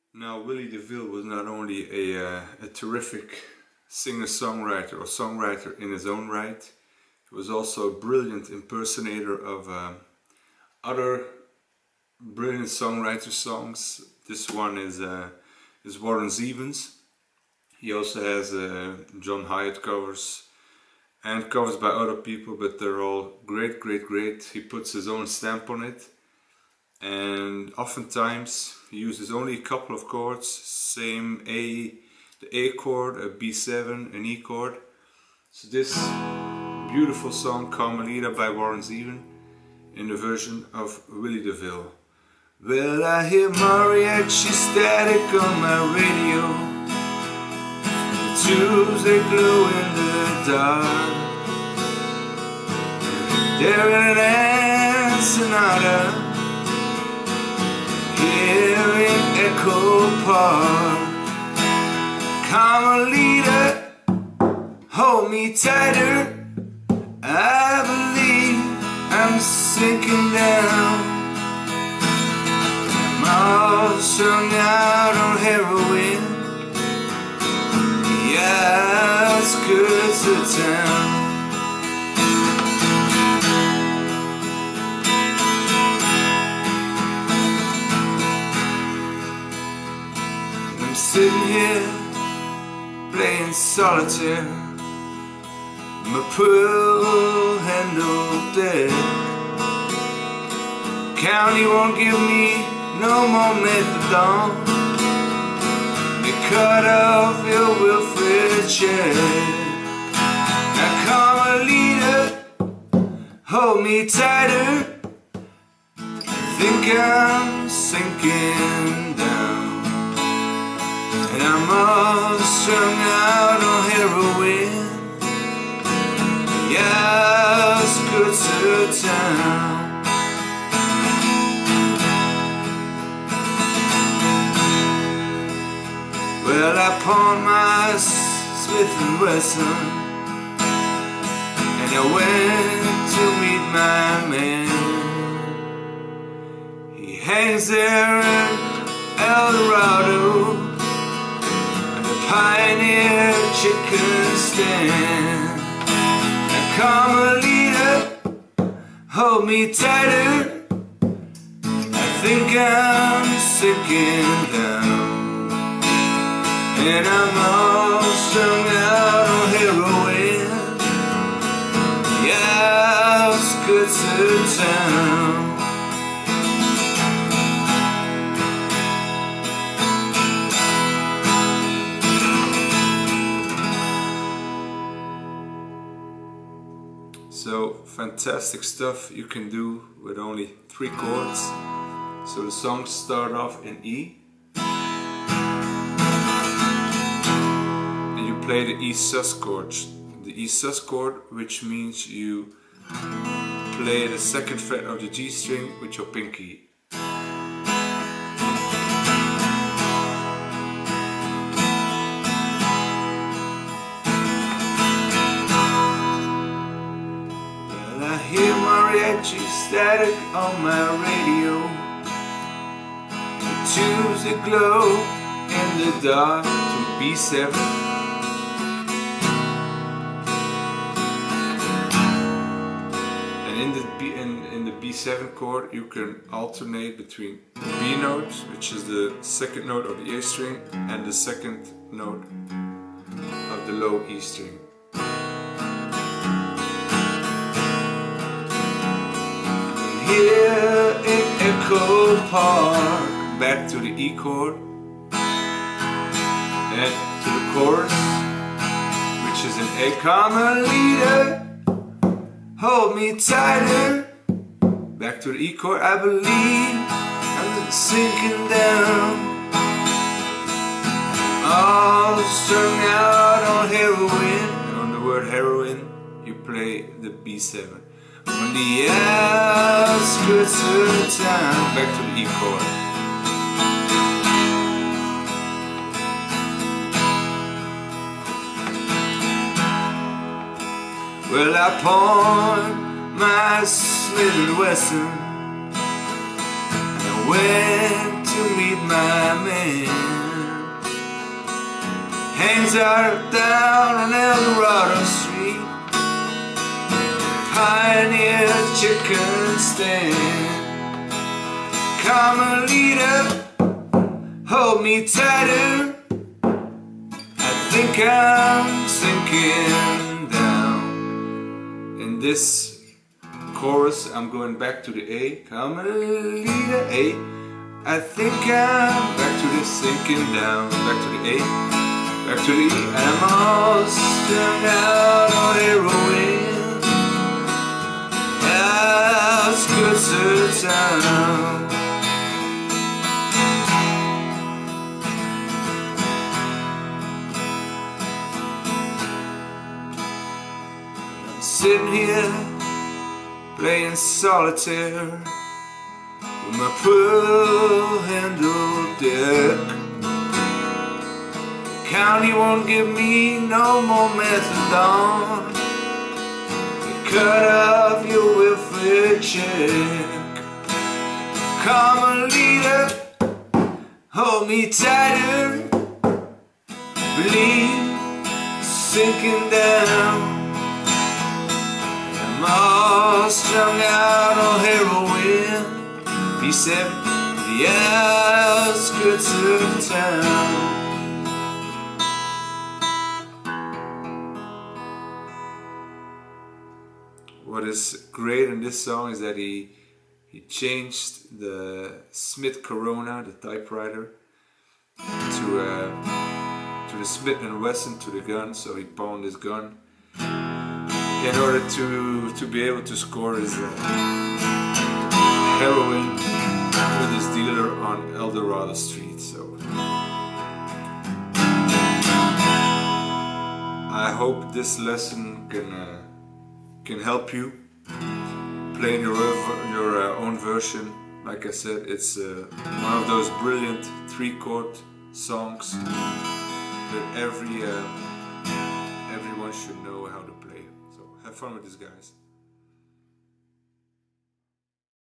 Now, Willy Deville was not only a terrific singer-songwriter or songwriter in his own right, he was also a brilliant impersonator of other brilliant songwriter songs. This one is Warren Zevon's. He also has John Hyatt covers and covers by other people, but they're all great, great, great. He puts his own stamp on it, and oftentimes he uses only a couple of chords, same the A chord, a B7, an E chord. So this beautiful song, Carmelita by Warren Zevon, in the version of Willy Deville. Well, I hear mariachi static on my radio, the tubes they glow in the dark. They're in an sonata here in Echo Park. Carmelita, hold me tighter, I believe I'm sinking down. I'm all strung out on heroin, the outskirts of town. I'm sitting here playing solitaire, my pearl handled deck. County won't give me no more methadone. You cut off your welfare check. Now Carmelita, hold me tighter, I think I'm sinking down. And I'm all strung out on heroin, the outskirts of town. Well, I pawned my Smith & Wesson, and I went to meet my man. He hangs there in El Dorado, Pioneer chicken stand. And Carmelita, hold me tighter, I think I'm sinking down. And I'm all strung out on heroin, the outskirts of town. So fantastic stuff you can do with only 3 chords. So the songs start off in E, and you play the E sus chord. The E sus chord, which means you play the 2nd fret of the G string with your pinky. Hear mariachi static on my radio, the tubes that glow in the dark to B7. And in the B7 chord you can alternate between the B note, which is the 2nd note of the A string, and the 2nd note of the low E string. Here in Echo Park, back to the E chord and to the chorus, which is an A. Carmelita, hold me tighter, back to the E chord, I believe I'm sinking down. All strung out on heroin, and on the word heroin you play the B7. On the outskirts of town, back to the E chord. Well, I pawned my Smith & Wesson, and I went to meet my man. Hangs out down on Eldorado Street, Pioneer chicken stand. Carmelita, hold me tighter, I think I'm sinking down. In this chorus I'm going back to the A. Carmelita, A. I think I'm back to the sinking down. Back to the A. Back to the E. I'm all strung out on heroin, outskirts of town. I'm sitting here playing solitaire with my pearl-handled deck. County won't give me no more methadone. You cut off your welfare check. Carmelita, hold me tighter, believe sinking down. I'm all strung out on heroin, B7, the outskirts of town. What is great in this song is that he changed the Smith Corona, the typewriter, to the Smith & Wesson, to the gun. So he pawned his gun in order to be able to score his heroin with his dealer on Eldorado Street. So I hope this lesson can help you playing your own version. Like I said, it's one of those brilliant 3-chord songs that everyone should know how to play. So have fun with this, guys.